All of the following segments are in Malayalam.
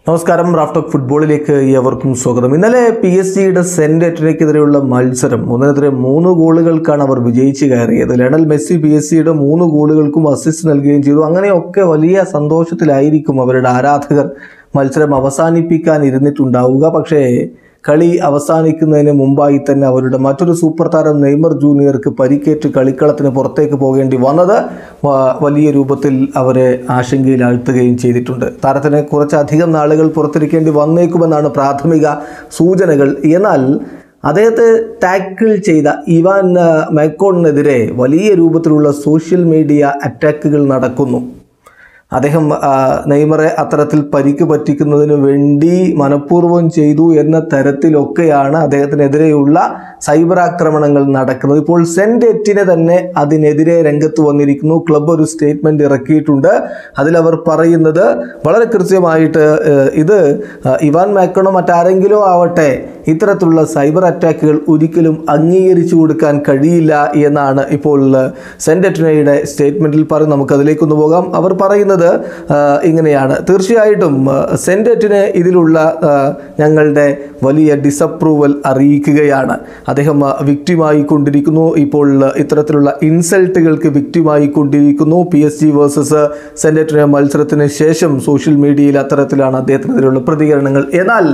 നമസ്കാരം. റാഫ്റ്റോക്ക് ഫുട്ബോളിലേക്ക് ഏവർക്കും സ്വാഗതം. ഇന്നലെ PSG-യുടെ സെന്ററ്റിനെതിരെയുള്ള മത്സരം 1-3 ഗോളുകൾക്കാണ് അവർ വിജയിച്ച് കയറിയത്. ലയണൽ മെസ്സി PSG-യുടെ 3 ഗോളുകൾക്കും അസിസ്റ്റ് നൽകുകയും ചെയ്തു. അങ്ങനെയൊക്കെ വലിയ സന്തോഷത്തിലായിരിക്കും അവരുടെ ആരാധകർ മത്സരം അവസാനിപ്പിക്കാൻ ഇരുന്നിട്ടുണ്ടാവുക. പക്ഷേ കളി അവസാനിക്കുന്നതിന് മുമ്പായി തന്നെ അവരുടെ മറ്റൊരു സൂപ്പർ താരം നെയ്മർ ജൂനിയർക്ക് പരിക്കേറ്റ് കളിക്കളത്തിന് പുറത്തേക്ക് പോകേണ്ടി വന്നത് വലിയ രൂപത്തിൽ അവരെ ആശങ്കയിലാഴ്ത്തുകയും ചെയ്തിട്ടുണ്ട്. താരത്തിന് കുറച്ചധികം നാളുകൾ പുറത്തിരിക്കേണ്ടി വന്നേക്കുമെന്നാണ് പ്രാഥമിക സൂചനകൾ. എന്നാൽ അദ്ദേഹത്തെ ടാക്കിൾ ചെയ്ത ഇവാൻ മാക്കോണിനെതിരെ വലിയ രൂപത്തിലുള്ള സോഷ്യൽ മീഡിയ അറ്റാക്കുകൾ നടക്കുന്നു. അദ്ദേഹം നെയ്മറെ അത്തരത്തിൽ പരിക്ക് പറ്റിക്കുന്നതിന് വേണ്ടി മനഃപൂർവ്വം ചെയ്തു എന്ന തരത്തിലൊക്കെയാണ് അദ്ദേഹത്തിനെതിരെയുള്ള സൈബർ ആക്രമണങ്ങൾ നടക്കുന്നത്. ഇപ്പോൾ സെന്റ് എറ്റിനെ തന്നെ അതിനെതിരെ രംഗത്ത് വന്നിരിക്കുന്നു. ക്ലബ്ബ് ഒരു സ്റ്റേറ്റ്മെൻറ്റ് ഇറക്കിയിട്ടുണ്ട്. അതിലവർ പറയുന്നത് വളരെ കൃത്യമായിട്ട് ഇത് ഇവാൻ മാക്കണോ മറ്റാരെങ്കിലോ ആവട്ടെ, ഇത്തരത്തിലുള്ള സൈബർ അറ്റാക്കുകൾ ഒരിക്കലും അംഗീകരിച്ചു കൊടുക്കാൻ കഴിയില്ല എന്നാണ് ഇപ്പോൾ സെന്റ് എറ്റിനയുടെ സ്റ്റേറ്റ്മെൻറ്റിൽ പറയുന്നത്. നമുക്കതിലേക്കൊന്ന് പോകാം. അവർ പറയുന്നത് ഇങ്ങനെയാണ്: തീർച്ചയായിട്ടും സെന്റ് എറ്റിന് ഇതിലുള്ള ഞങ്ങളുടെ വലിയ ഡിസപ്രൂവൽ അറിയിക്കുകയാണ്. അദ്ദേഹം വിക്ടിമായി കൊണ്ടിരിക്കുന്നു. ഇപ്പോൾ ഇത്തരത്തിലുള്ള ഇൻസൾട്ടുകൾക്ക് വിക്ടിമായി കൊണ്ടിരിക്കുന്നു. PSG വേഴ്സസ് സെന്റ് എറ്റിന് മത്സരത്തിന് ശേഷം സോഷ്യൽ മീഡിയയിൽ അത്തരത്തിലാണ് അദ്ദേഹത്തിനെതിരെയുള്ള പ്രതികരണങ്ങൾ. എന്നാൽ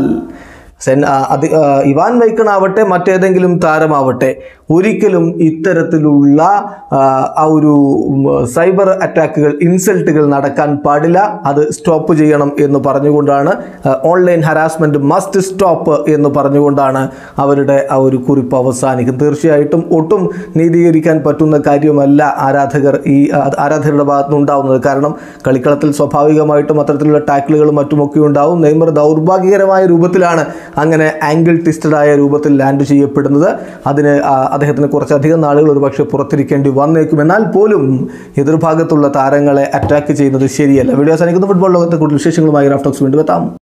ഇവാൻ മൈക്കണാവട്ടെ മറ്റേതെങ്കിലും താരമാവട്ടെ ഒരിക്കലും ഇത്തരത്തിലുള്ള ആ ഒരു സൈബർ അറ്റാക്കുകൾ, ഇൻസൾട്ടുകൾ നടക്കാൻ പാടില്ല. അത് സ്റ്റോപ്പ് ചെയ്യണം എന്ന് പറഞ്ഞുകൊണ്ടാണ്, ഓൺലൈൻ ഹരാസ്മെൻറ്റ് മസ്റ്റ് സ്റ്റോപ്പ് എന്ന് പറഞ്ഞുകൊണ്ടാണ് അവരുടെ ആ ഒരു കുറിപ്പ് അവസാനിക്കുന്നത്. തീർച്ചയായിട്ടും ഒട്ടും നീതീകരിക്കാൻ പറ്റുന്ന കാര്യമല്ല ആരാധകരുടെ ഭാഗത്തുനിന്ന് ഉണ്ടാവുന്നത്. കാരണം കളിക്കളത്തിൽ സ്വാഭാവികമായിട്ടും അത്തരത്തിലുള്ള ടാക്കിളുകളും മറ്റുമൊക്കെ ഉണ്ടാവും. നെയ്മർ ദൗർഭാഗ്യകരമായ രൂപത്തിലാണ് അങ്ങനെ ആംഗിൾ ട്വിസ്റ്റഡായ രൂപത്തിൽ ലാൻഡ് ചെയ്യപ്പെടുന്നത്. അതിന് അദ്ദേഹത്തിന് കുറച്ചധികം നാളുകൾ ഒരുപക്ഷെ പുറത്തിരിക്കേണ്ടി വന്നേക്കും. എന്നാൽ പോലും എതിർഭാഗത്തുള്ള താരങ്ങളെ അറ്റാക്ക് ചെയ്യുന്നത് ശരിയല്ല. വീഡിയോ അവസാനിക്കുന്ന ഫുട്ബോൾ ലോകത്തെ കൂടുതൽ വിശേഷങ്ങളുമായി റാഫ്റ്റോക്സ് വീണ്ടും എത്താം.